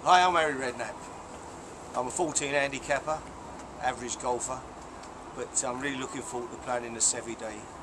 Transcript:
Hi, I'm Harry Redknapp. I'm a 14 handicapper, average golfer, but I'm really looking forward to playing in the Seve day.